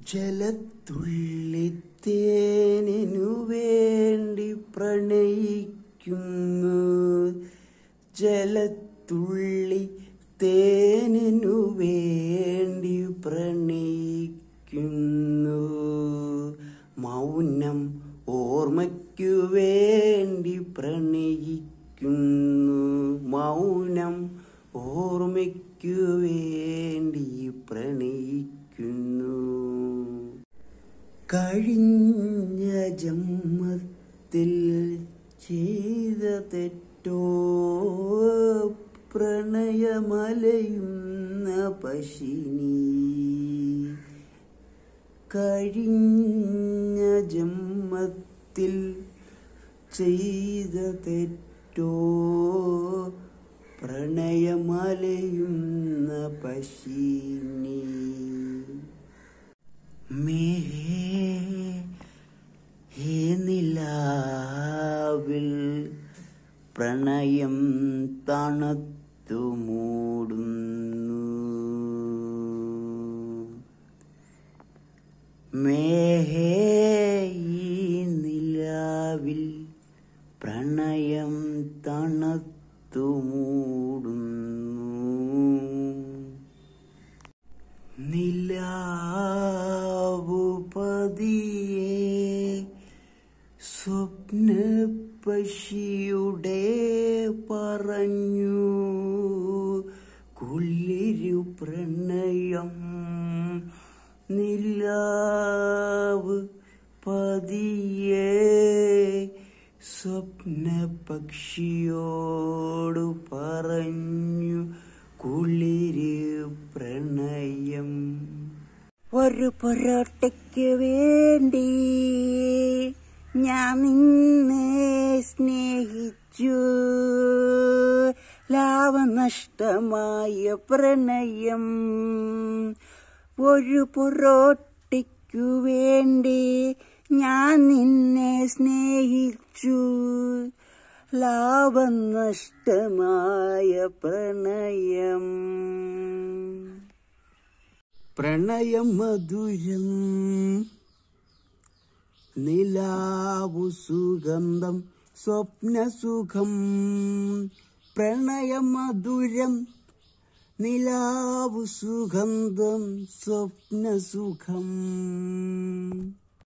ജലത്തുള്ളിത്തേനിനു വേണ്ടി പ്രണയിക്കുന്നു, ജലത്തുള്ളി തേനിനു വേണ്ടി പ്രണയിക്കുന്നു. മൗനം ഓർമ്മയ്ക്കു വേണ്ടി പ്രണയിക്കുന്നു, മൗനം ഓർമ്മയ്ക്കു വേണ്ടി പ്രണയിക്കുന്നു. കഴിഞ്ഞ ജന്മത്തിൽ ചെയ്ത തെറ്റോ പ്രണയമലയുന്ന പശിനി, കഴിഞ്ഞ ജന്മത്തിൽ ചെയ്ത തെറ്റോ പ്രണയമലയുന്ന പശിനി. ഹേ നിലാവിൽ പ്രണയം തണുത്തു മൂടുന്നു, ഈ നിലാവിൽ പ്രണയം തണുത്തു മൂടുന്നു. നിലാവു പതിയെ സ്വപ്ന പക്ഷിയുടെ പറഞ്ഞു, കുളിരു പ്രണയം. നിലാവ് പതിയെ സ്വപ്ന പക്ഷിയോട് പറഞ്ഞു, കുളിരു പ്രണയം. ഒരു പൊറോട്ടയ്ക്ക് വേണ്ടി ഞാൻ നിന്നെ സ്നേഹിച്ചു, ലാഭനഷ്ടമായ പ്രണയം. ഒരു പൊറോട്ടയ്ക്കു വേണ്ടി ഞാൻ നിന്നെ സ്നേഹിച്ചു, ലാഭനഷ്ടമായ പ്രണയം. പ്രണയം മധുരം, നിലാവു സുഗന്ധം, സ്വപ്നസുഖം. പ്രണയം മധുരം, നിലാവു സുഗന്ധം, സ്വപ്നസുഖം.